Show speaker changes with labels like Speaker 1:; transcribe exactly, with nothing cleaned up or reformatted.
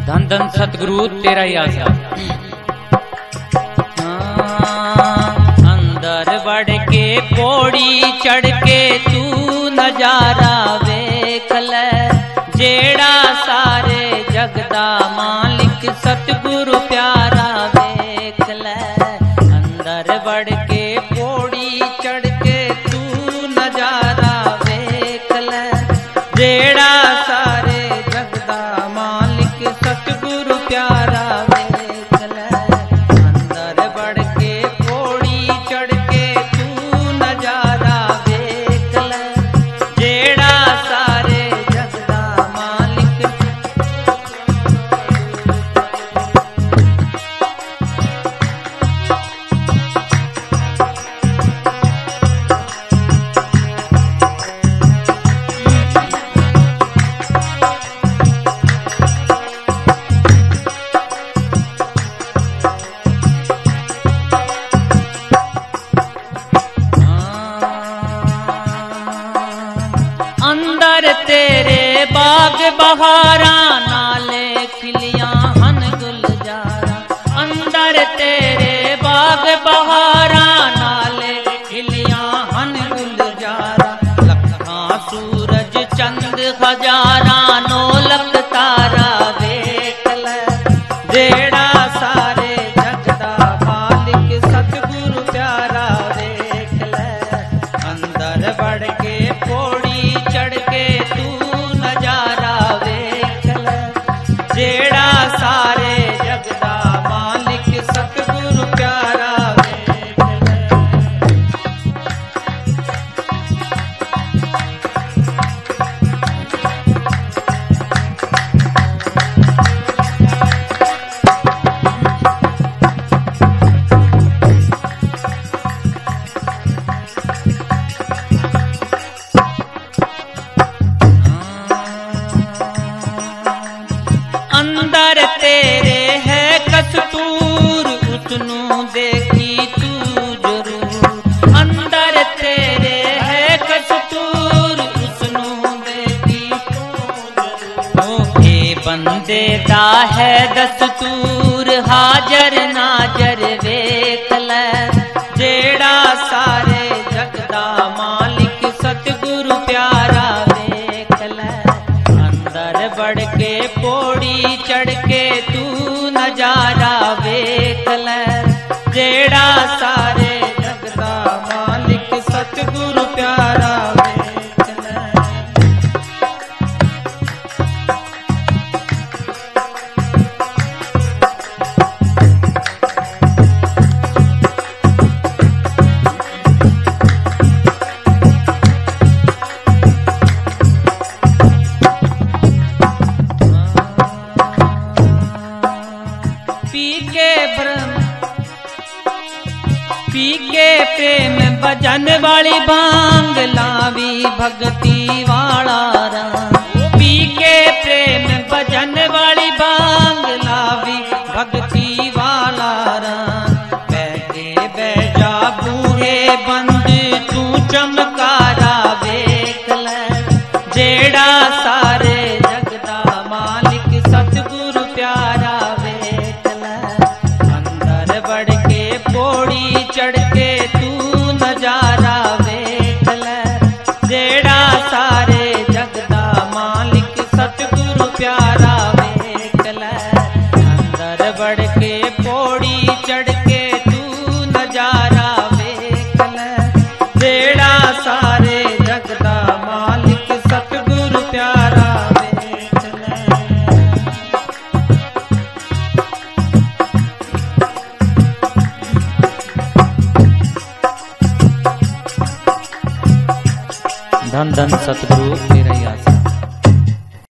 Speaker 1: धन धन सतगुरु तेरा ही आशा। अंदर बढ़ के पौड़ी चढ़ के तू नजारा वेख ले, जेड़ा सारे जगदा मालिक सतगुरु प्यारा वेख ले। अंदर बढ़ के पौड़ी चढ़ के तू नजारा वेख ले, जेड़ा सारे जगदा मालिक सतगुरु प्यारा वेख ले। अंदर बढ़ के पौड़ी चढ़ के तू नजारा वेख ले, जेड़ा सारे जगदा मालिक। अंदर तेरे बाग बहारा नाले खिलियां हन गुलजारा। अंदर तेरे बाग बहारा नाले खिलियां हन गुलजारा। लखां सूरज चंद हजारा नो लख तारा वेख ले, जेड़ा सारे जगदा मालिक सतगुरु प्यारा वेख ले। अंदर बढ़ के पौड़ी चढ़ के तू नजारा वेख ले, जेड़ा सारे जगदा मालिक सतगुरु प्यारा वेख ले। अंदर तेरे है कस्तूर उसनू देखी तू जरूर। अंदर तेरे है कस्तूर उसनू देखी तू जरूर। ए बंदे दा है दस्तूर हाजर नाजर वेख ले, जेड़ा सारे जगदा मालिक सतगुरु प्यारा वेख ले। अंदर बढ़ के पौड़ी चढ़ के तू नजारा वेख ले, जेड़ा सारे जगदा मालिक सतगुरु प्यारा वेख ले। पी के प्रेम भजन वाली भांग लावी भगती वाला राम। पी के प्रेम भजन वाली भांग लावी भगती वाला राम। बैठे बैजा बूहे बंद तू चमकारा वेख ले, जेड़ा सारे जगदा मालिक सतगुरु प्यारा वेख ले। अंदर बढ़ के पौड़ी चढ़ के तू नजारा वेख ले, जेड़ा सारे जगदा मालिक सतगुरु प्यारा वेख ले। अंदर बढ़ के पौड़ी चढ़ के तू नजारा वेख ले, जेड़ा सारे जगदा मालिक सतगुरु प्यारा वेख ले। धन धन सतगुरु तेरा ही आशा।